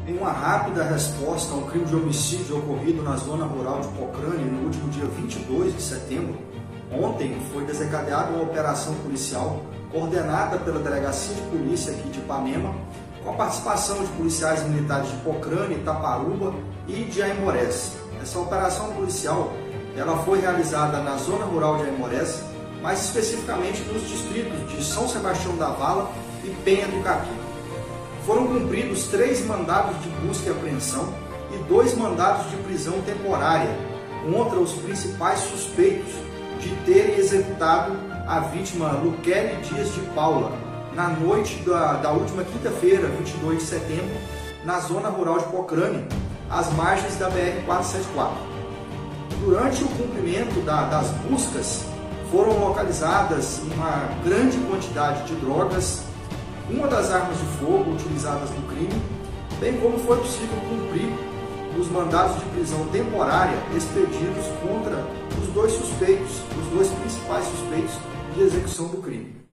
Em uma rápida resposta a um crime de homicídio ocorrido na zona rural de Pocrane no último dia 22 de setembro, ontem foi desencadeada uma operação policial coordenada pela Delegacia de Polícia aqui de Ipanema, com a participação de policiais militares de Pocrane, Taparuba e de Aimorés. Essa operação policial ela foi realizada na zona rural de Aimorés, mais especificamente nos distritos de São Sebastião da Vala e Penha do Capim. Foram cumpridos 3 mandados de busca e apreensão e 2 mandados de prisão temporária contra os principais suspeitos de terem executado a vítima Luquele Dias de Paula na noite da última quinta-feira, 22 de setembro, na zona rural de Pocrane, às margens da BR-474. Durante o cumprimento das buscas, foram localizadas uma grande quantidade de drogas, uma das armas de fogo utilizadas no crime, bem como foi possível cumprir os mandados de prisão temporária expedidos contra os 2 suspeitos, os 2 principais suspeitos de execução do crime.